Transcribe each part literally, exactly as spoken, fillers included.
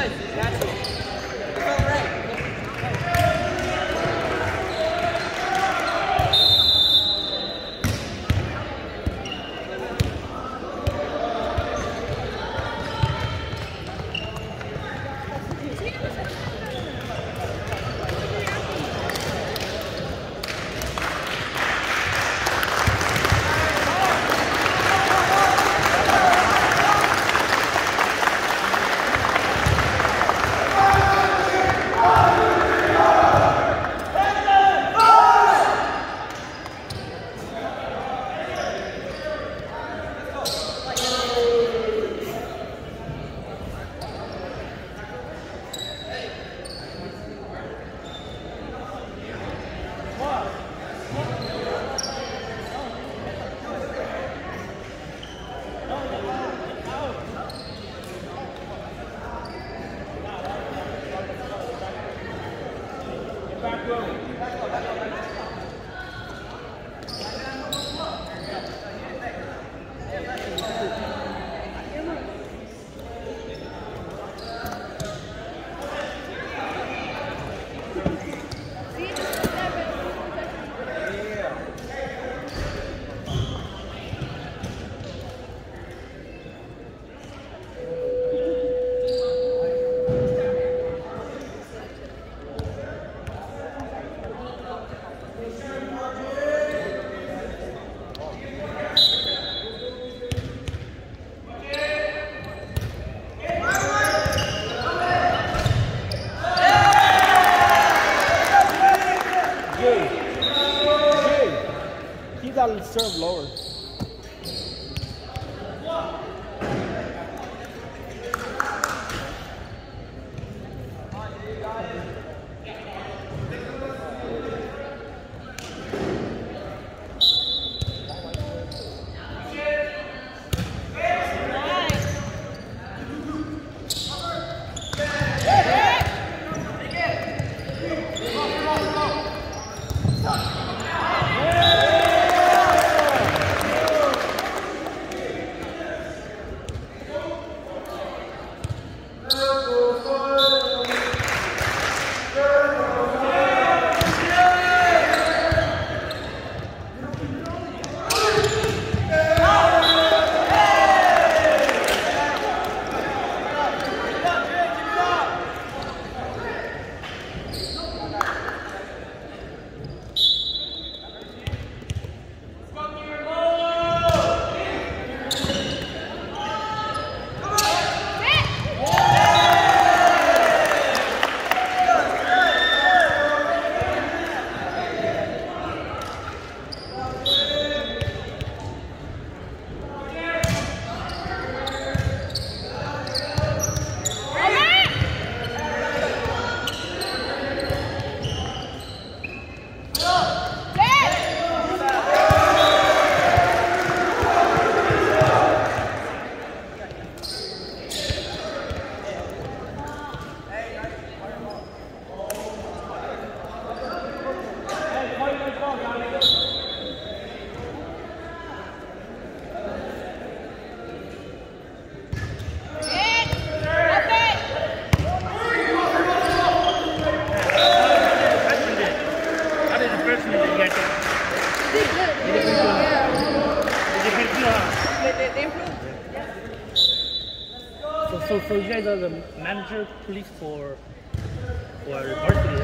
gotta serve lower. So, so you guys are the manager, police for for varsity,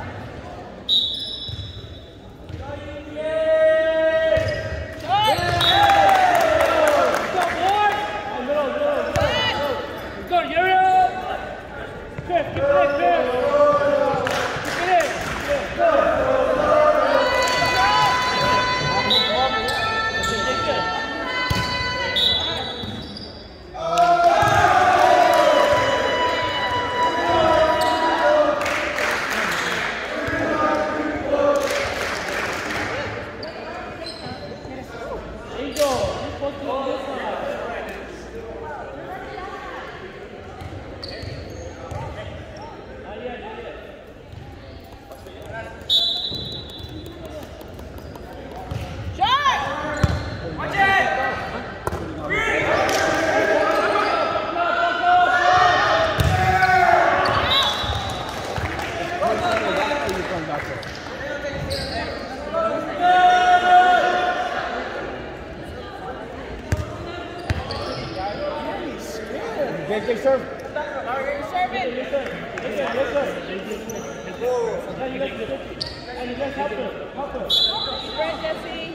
Yeah! they serve. Serve it. Listen, listen, listen. Now you guys fifty. And you guys help him. Help him. Spread, Jesse.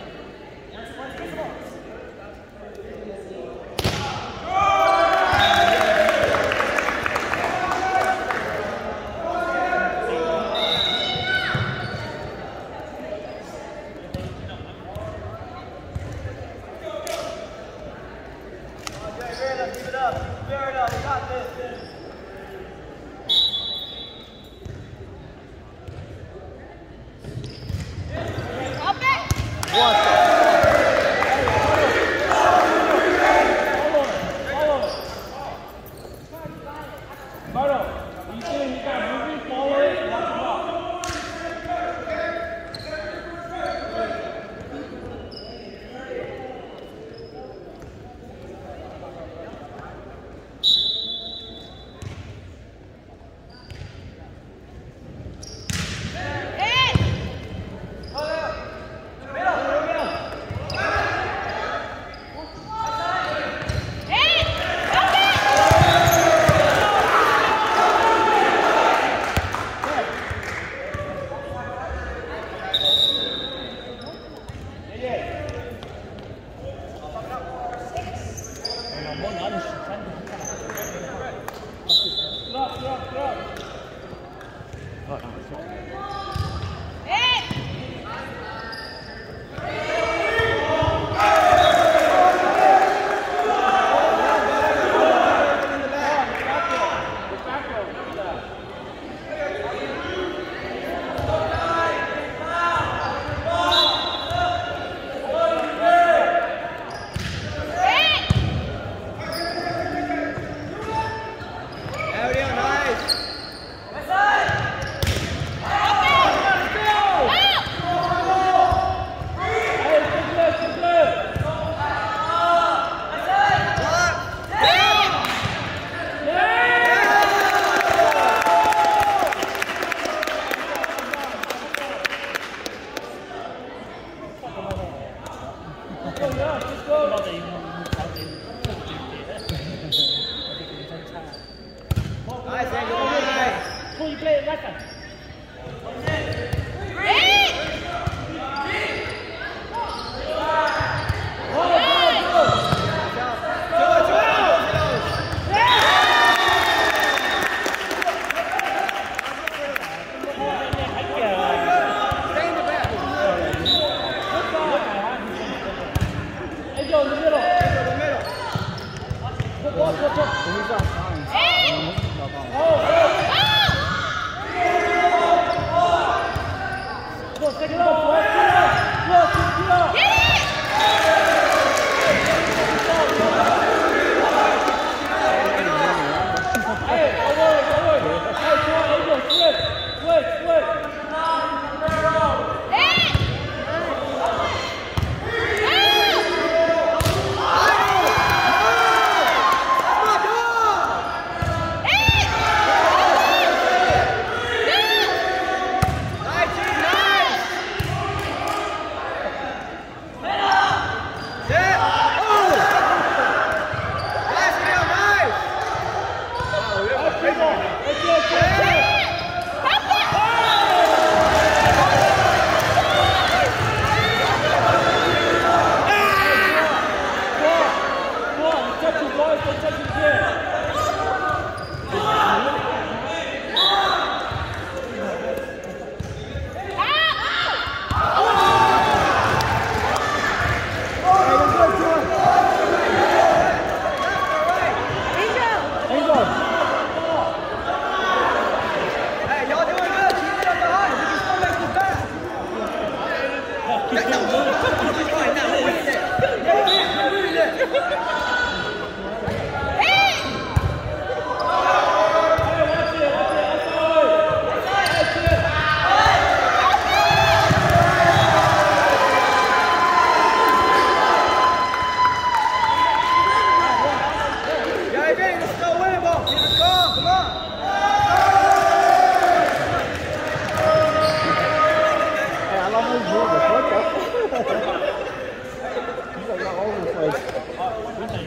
He's like all over the place.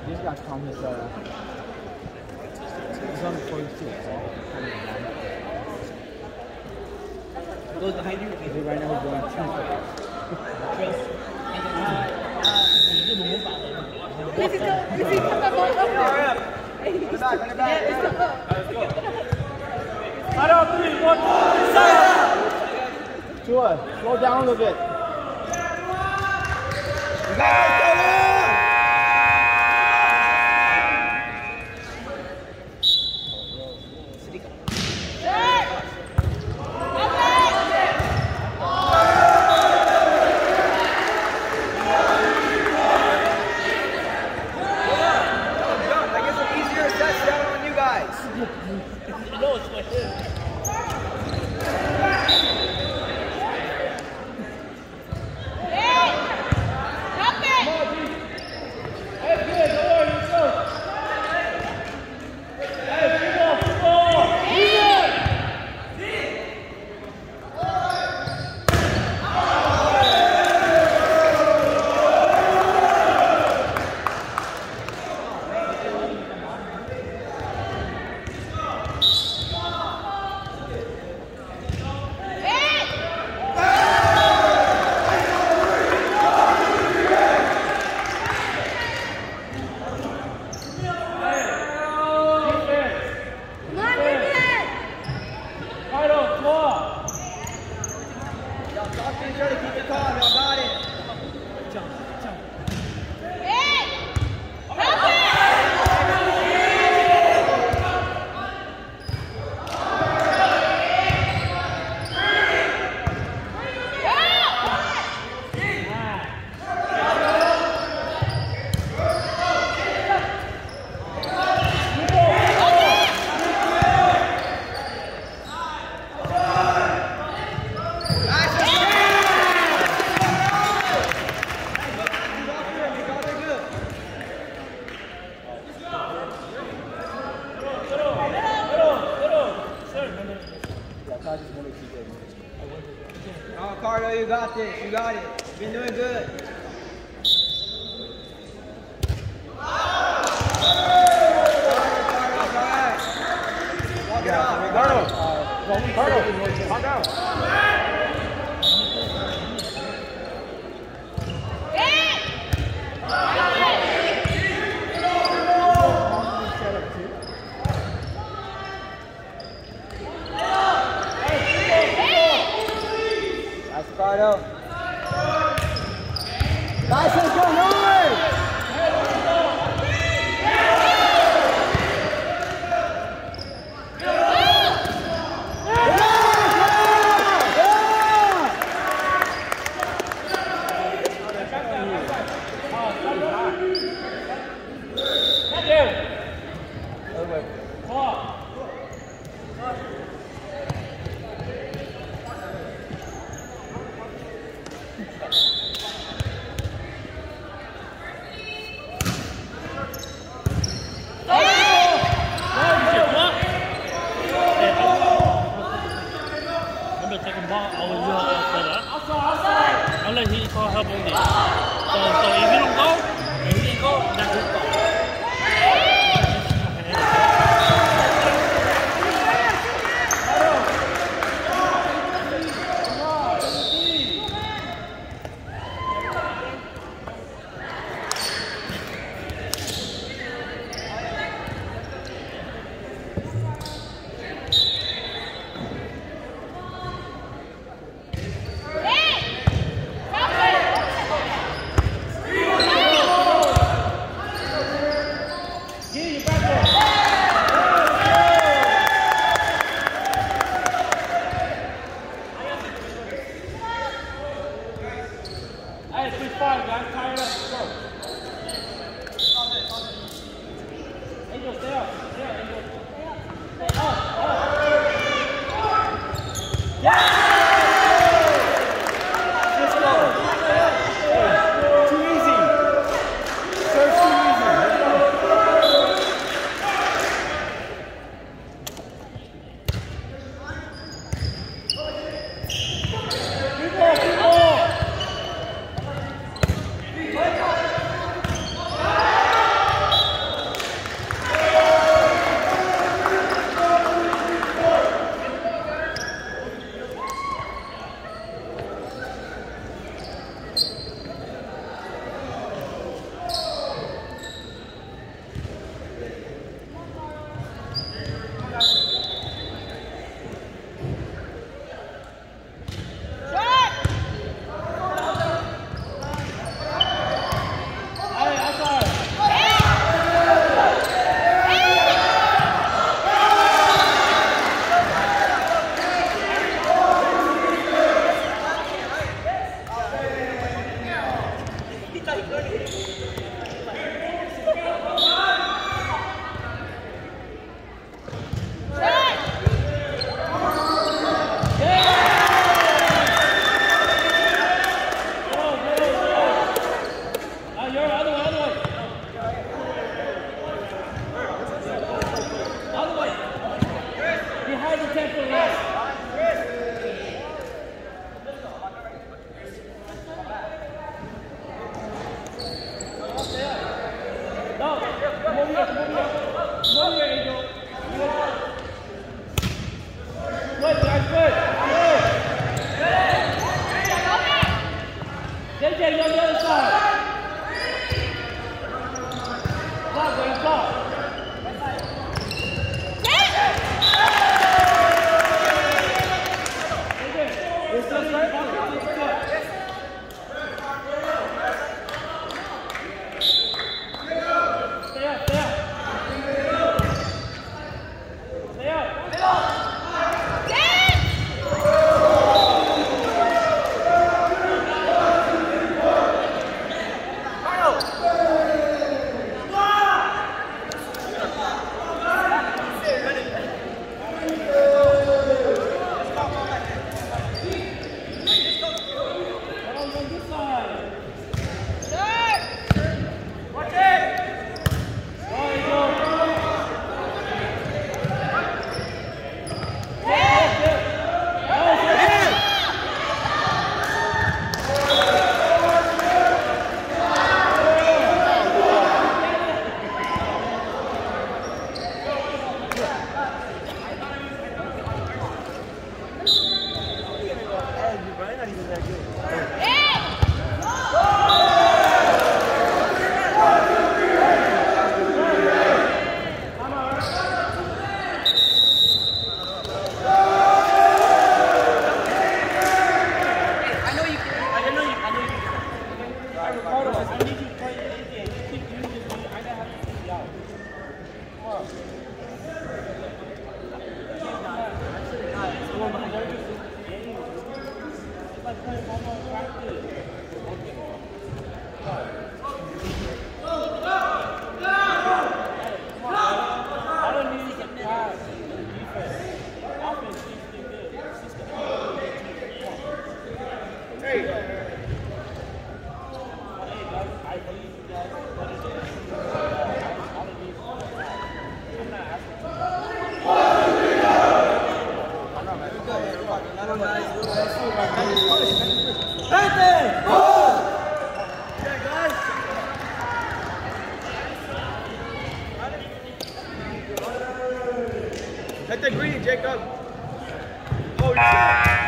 just got to his, uh, he's on the forty-two, so kind of down. Those behind you? Right now he's going two flags. Is he still, is he still up on up? Run it back, run it back. Yeah, it's still up. Let's go. Cut out three, one, two, Tua, slow down a little bit. You got this. You got it. You've been doing good. Walk it off. Cardo. Cardo. Calm down. Cardo. Nice, let's go, Norway! I'll let him call help on this. So, so if you don't go, if he go, that's his fault. Hit the green, Jacob. Oh, shit.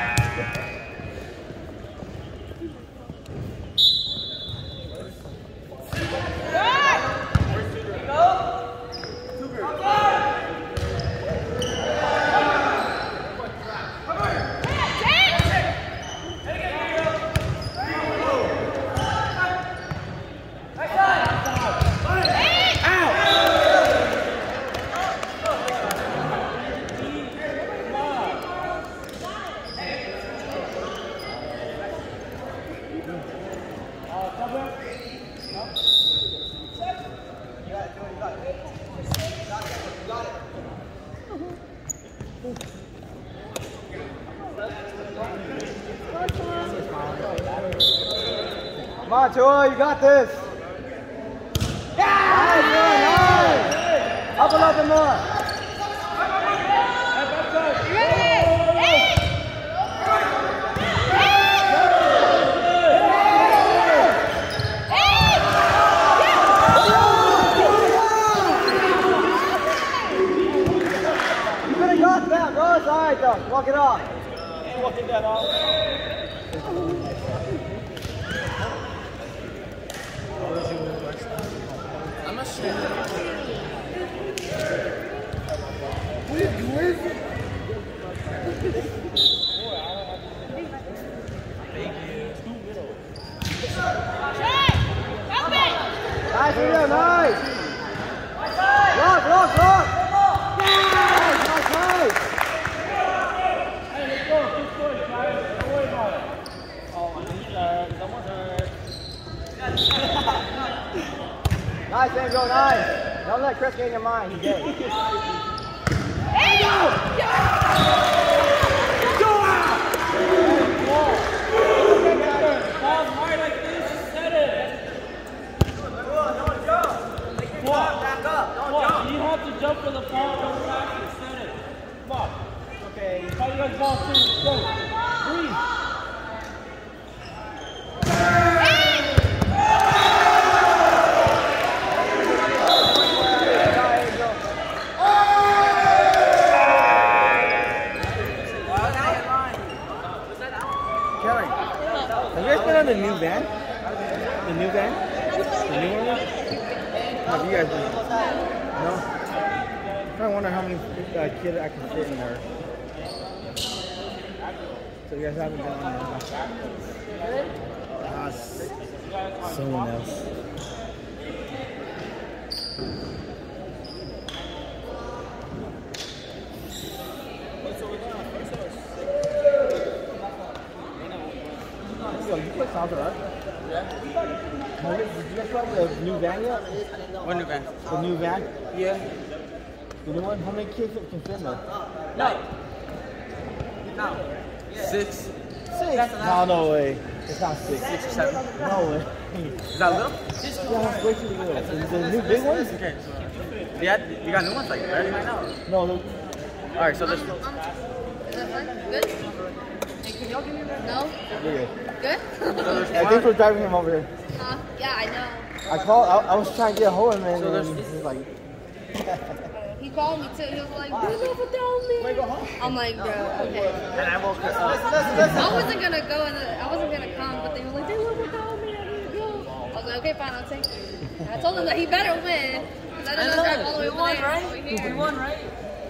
Come on, Joy, you got this. Nice, Joy, nice. Up a little bit more. You could have got that, bro. It's all right, though. Walk it off. Walking that off. I'm not sure. What are you doing? Nice, Leo, nice. Lock, lock, lock. Nice, nice, nice. Hey, let's go. Keep going, guys. Don't worry about it. Oh, I need uh, someone to... Nice, Angel, nice. Don't let Chris get in your mind. He's gay. Hey! Go! Ball hard like this, set it. What? Back up. Don't What? jump. You have to jump for the ball, go back and set it. Come on. Okay. How you guys ball two? Go. Breathe. Have you guys been on the new van? The new van? The new one? Have you guys been? No? I'm trying to wonder how many uh, kids I can fit in there. So you guys haven't been on there? Ah, someone else. Yo, you play soccer, right? Yeah. Did you guys try the new van yet? What new van? The new van? Yeah. The new one? How many kids can fit in there? No. No. Six. Six? No, no way. It's not six. Six or seven. No way. Is that little? Yeah, that's way too little. Is the new big ones? Okay. So, yeah, you got new ones like ready right now? No, no. All right, so there's. Good? No? You're good. Good? Yeah, thanks for driving him over here. Uh, yeah, I know. I called, I, I was trying to get a hold of him, So and there's- then he's like, He called me too. He was like, "They never told me." I'm like, bro, okay. And I woke her up. I wasn't gonna go in the, I wasn't gonna come, but they were like, "They never told me I need to go." I was like, "Okay, fine, I'll take it." I told him that he better win, because I didn't drive all the way over there. Over here. We won, right?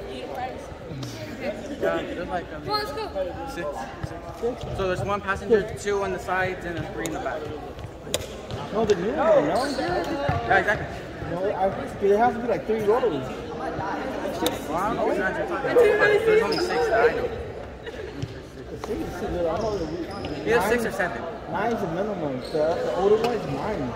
Yeah, there's like um, Come on, let's go. six. So there's one passenger, two on the sides, and then three in the back. no, the new one, no? Yeah, exactly. No, I, there has to be like three rows. Well, I don't know which ones you're talking about, but there's only six that I know. The six is too little. I know the Either six or seven. Nine's the minimum. The, the older one is nine.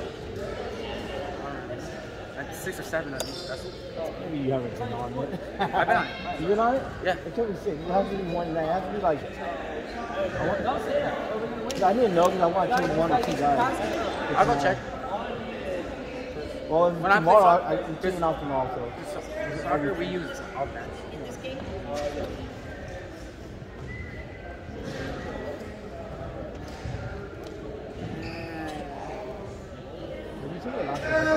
Like six or seven at least. That's, Maybe you haven't been on it. I've been on it. You been on it? Yeah. It can't be six. It has to be one nine. It has to be like. I, want, I need to know because I want to change one or two guys. I'll go check. Well, When I play tomorrow, soccer- I, I'm taking off tomorrow, so. Soccer, we use all bands. Did you see the last one?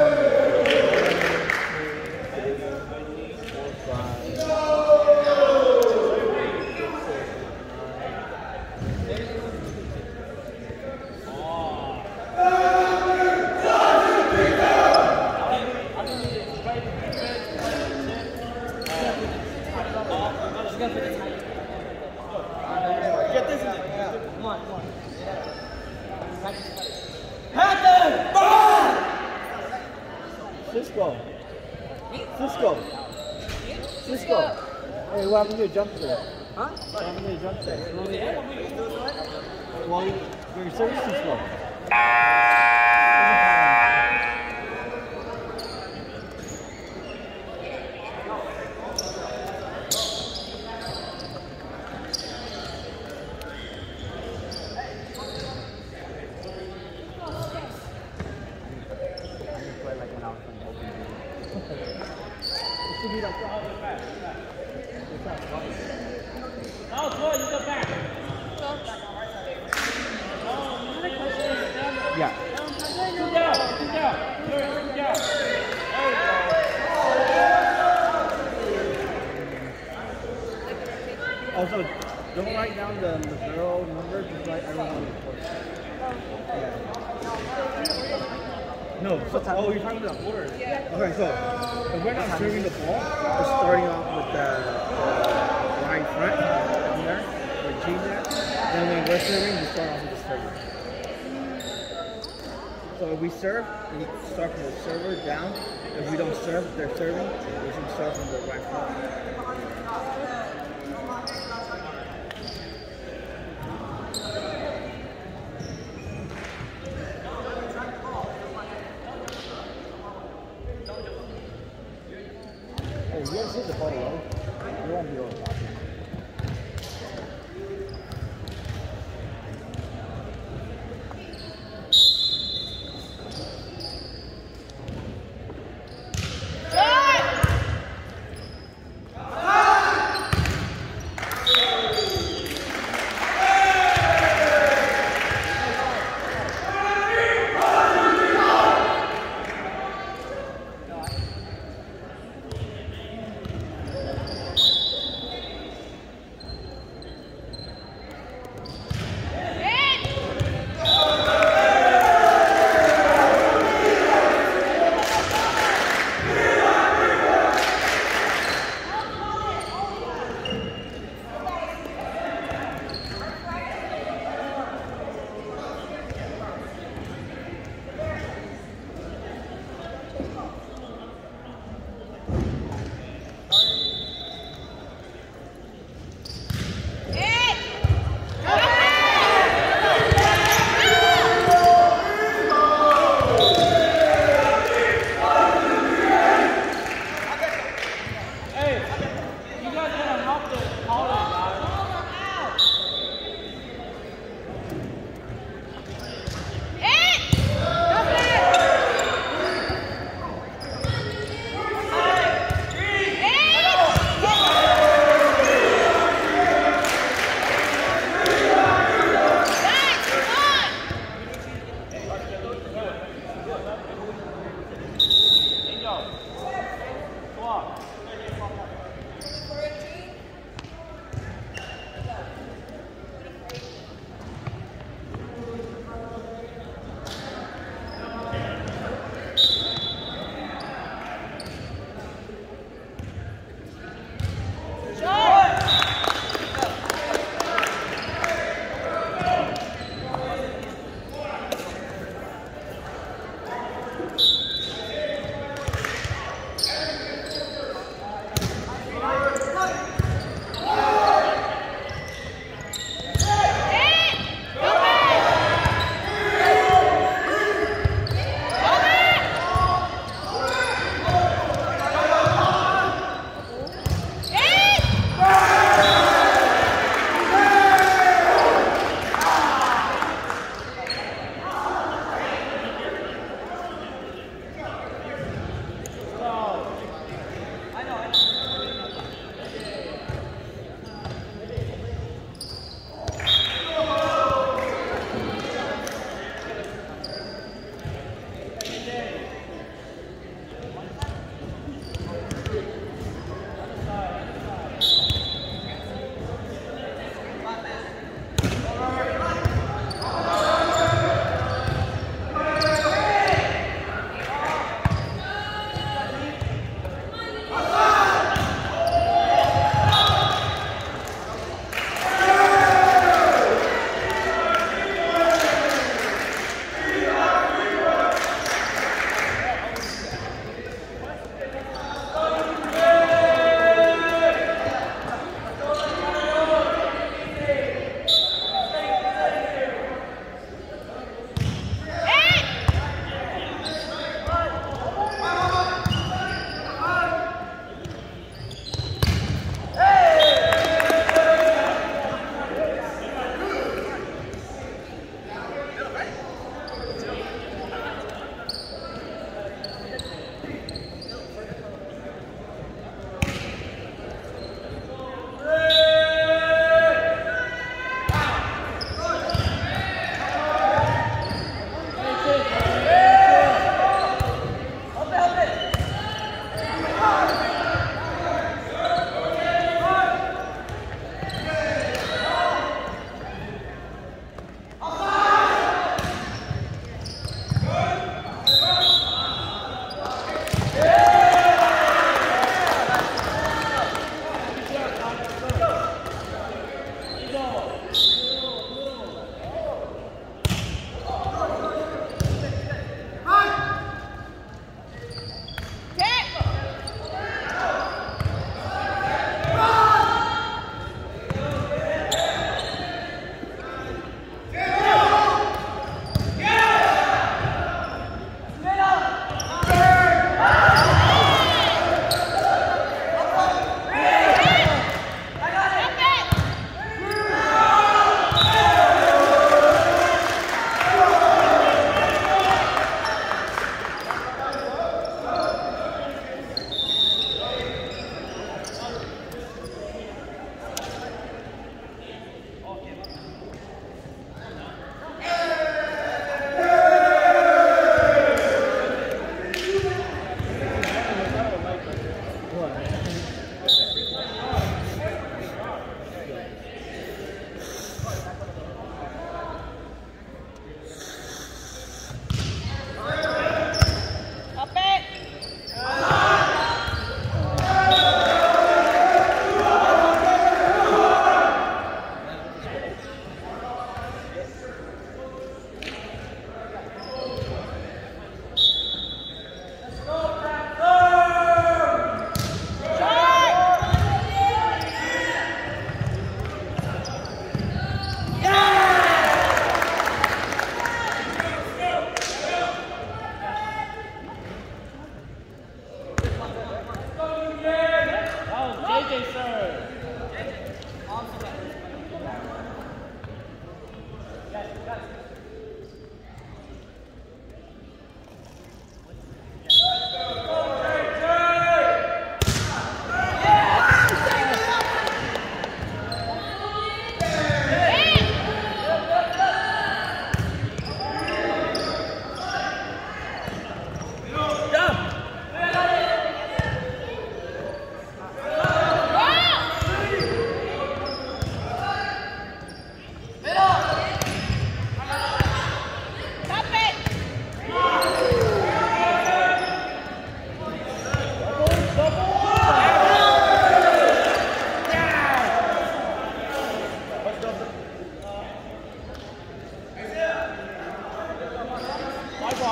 Get this in there. Come on, come on. Cisco. Cisco. Cisco. Hey, what happened to your jump set? Huh? What happened to your jump set? Well, you- your service is too slow. Oh, boy, you go back. Yeah. Two down, two down. Two down. There you go. Also, don't write down the, the girl numbers, just write everyone. Yeah. No, so, oh, you're talking about order. Yeah. Okay, so if we're not serving the ball, we're starting off with the, the line front, down there, or G there. Then when we're serving, we start off with the server. So if we serve, we start from the server down. If we don't serve, they're serving, we should start from the right front.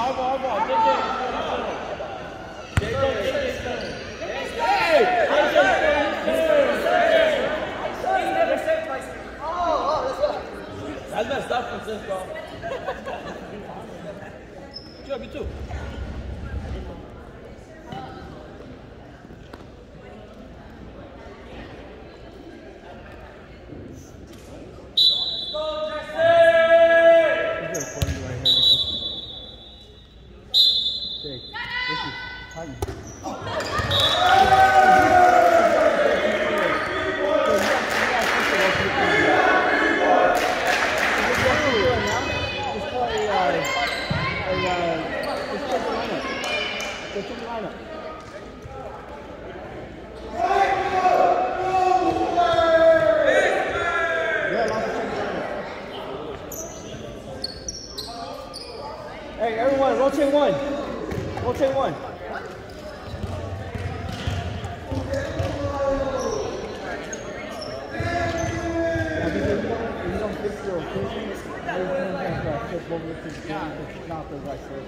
eyeball, eyeball. J J. J J, J J's turn. Hey! That's messed up, Francisco. Good job, you too. Hey, everyone, rotate one. Rotate one. If you don't fix your occasion, everyone has to flip over to the game to stop the right side.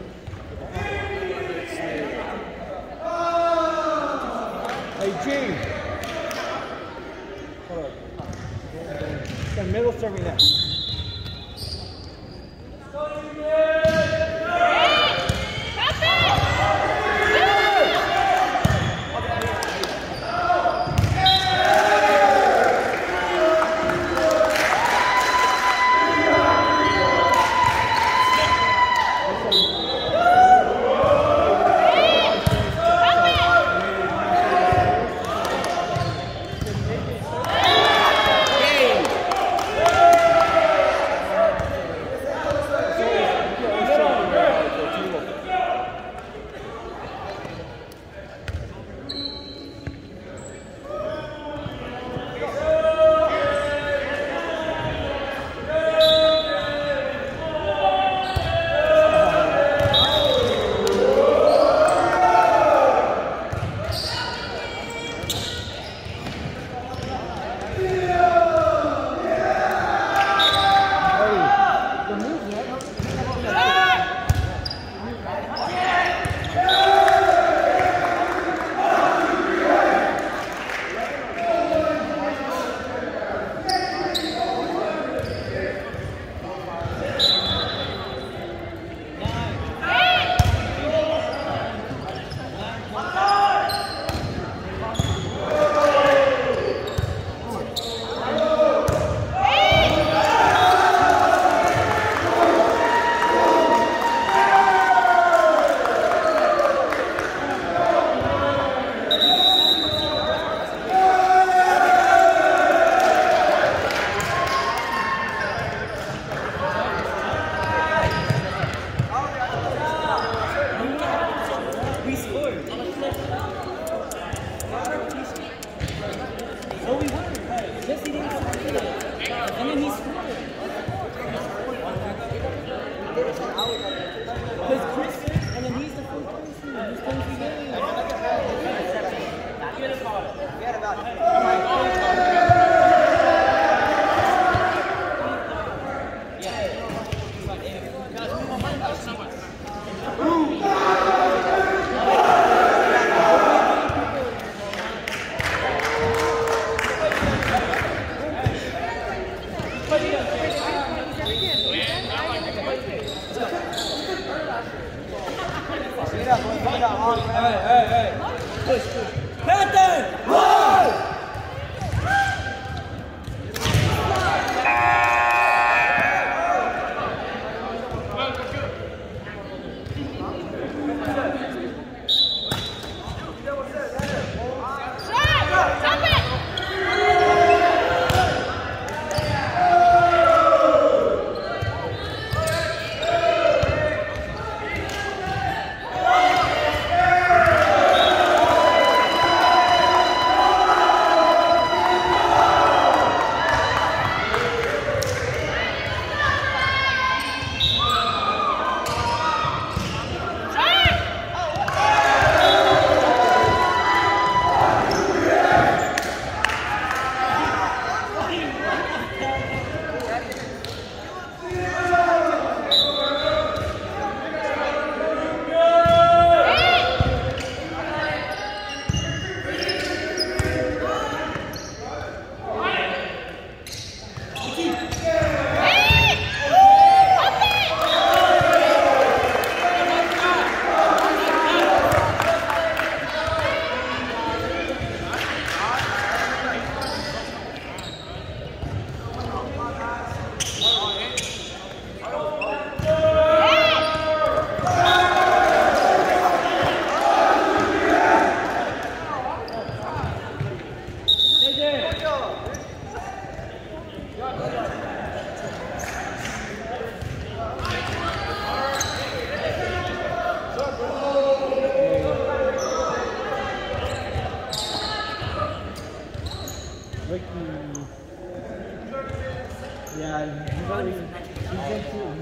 Hey, Gene. Hold up. It's the middle serving that.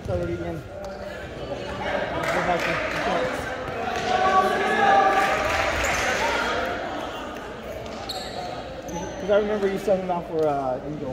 already in. Because I remember you sent him out for uh, Angel.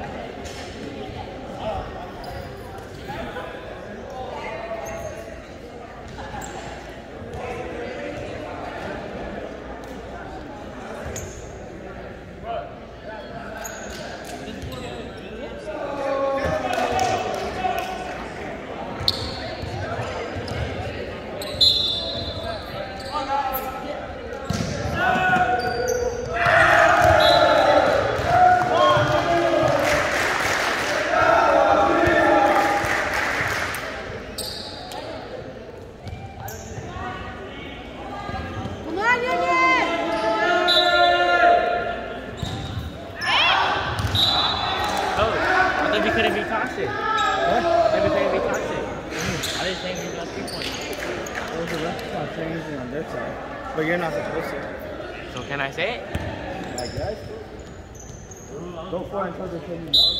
But you're not supposed to. So can I say it? I guess. Go for it until they tell you no.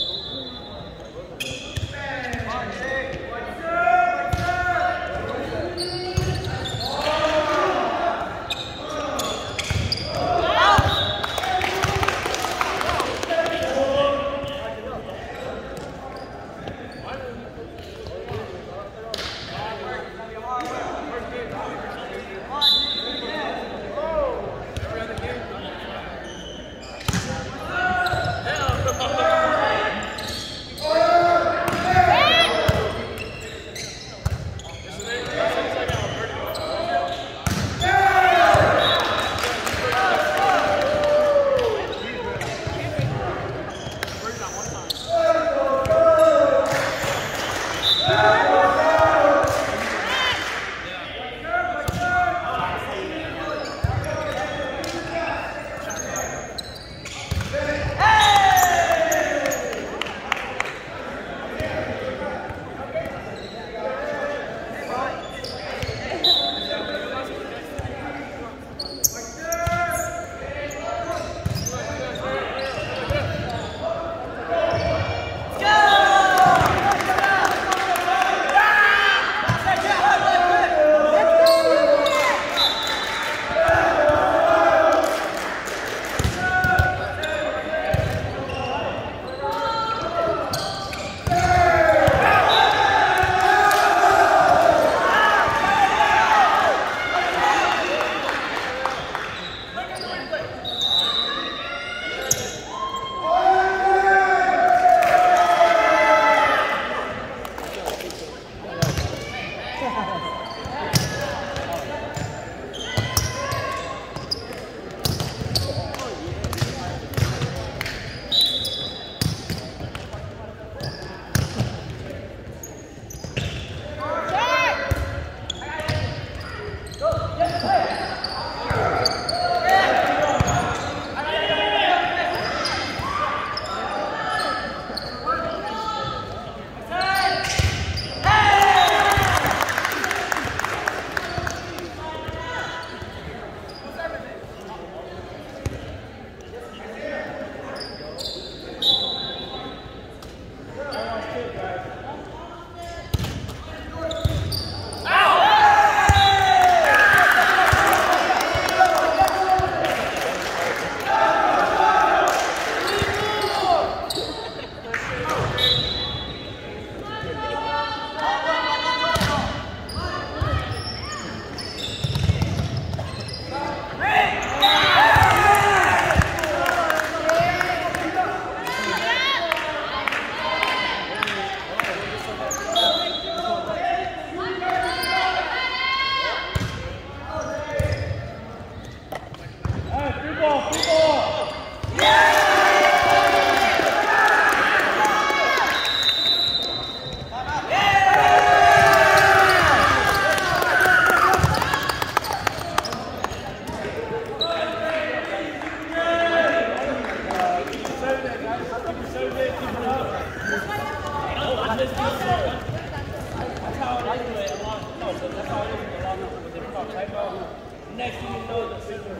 Next thing you know, the sister.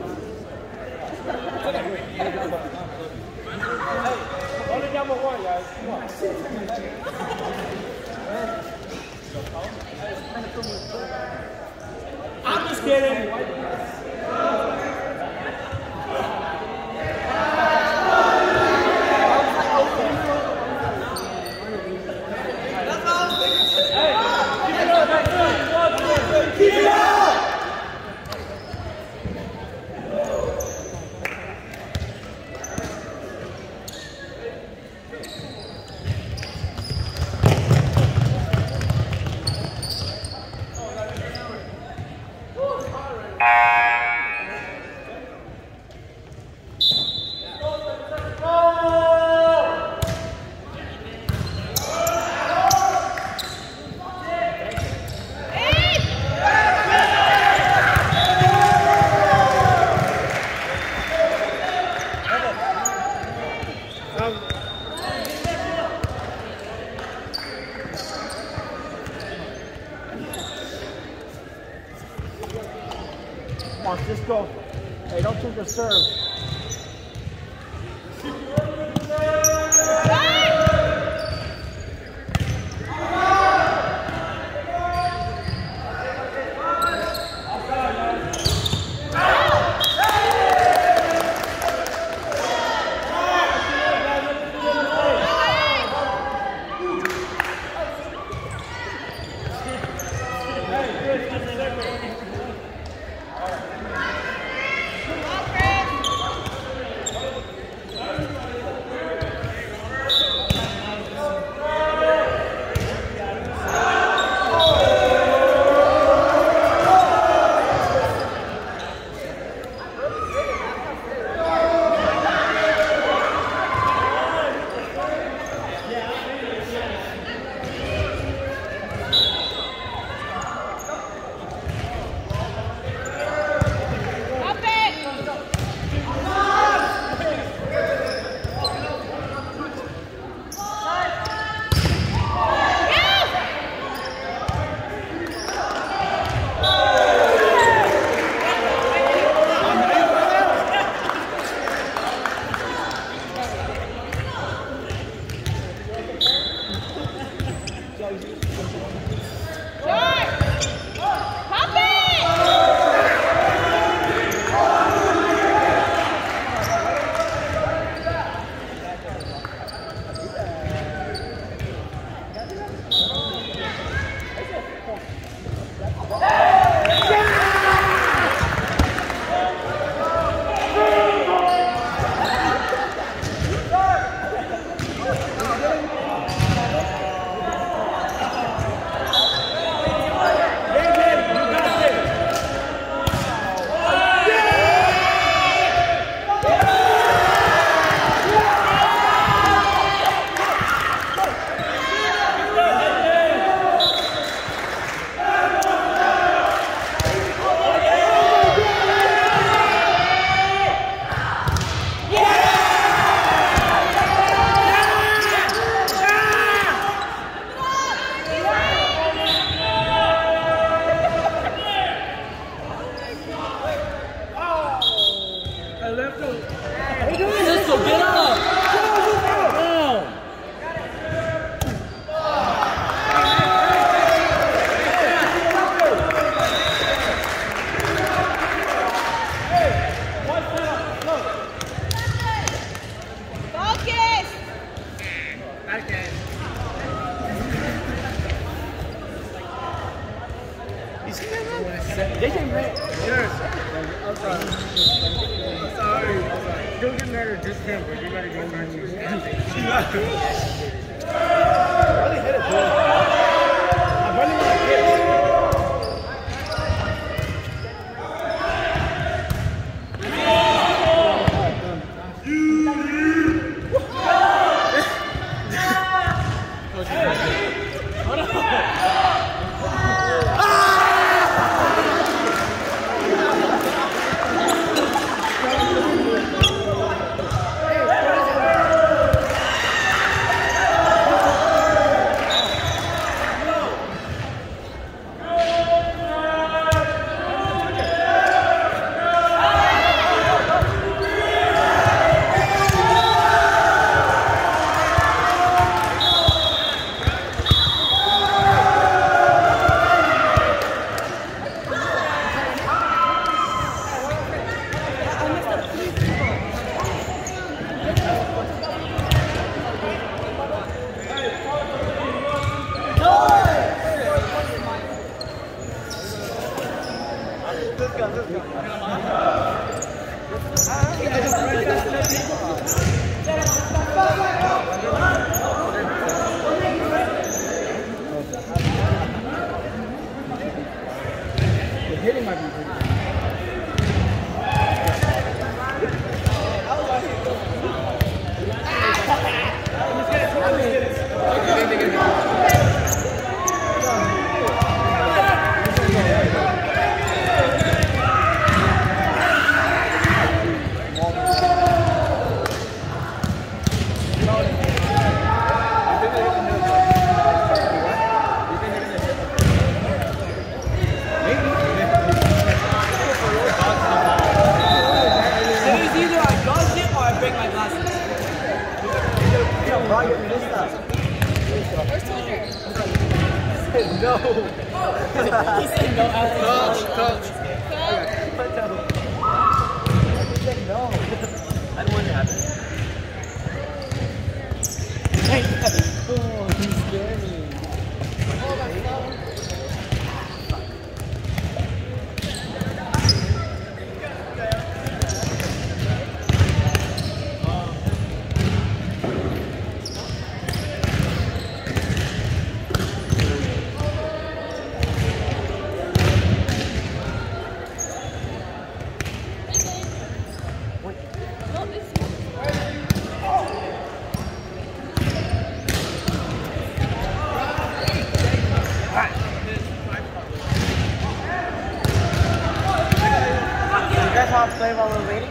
Hey, only number one, guys. Come on. I'm just kidding. Keep it up! Come on, just go. Hey, don't take the serve. They can make yours. I'm sorry. I'm sorry. I'm sorry. Don't get mad at just him, but you gotta get mad at you. I really hit it, bro. I'm running like this. Let's go, let's The hitting might be pretty good. No. He said no after Coach, coach. He said no. I don't want it to happen. Oh, he's scared me. Play while we're waiting?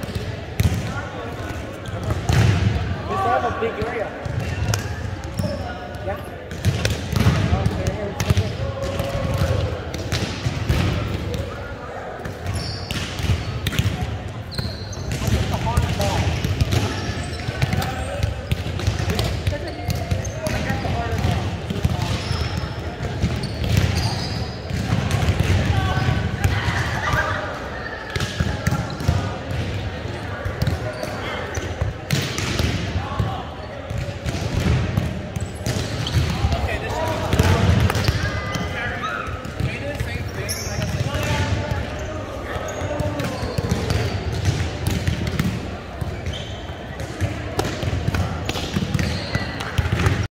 We still have a big area. Yeah?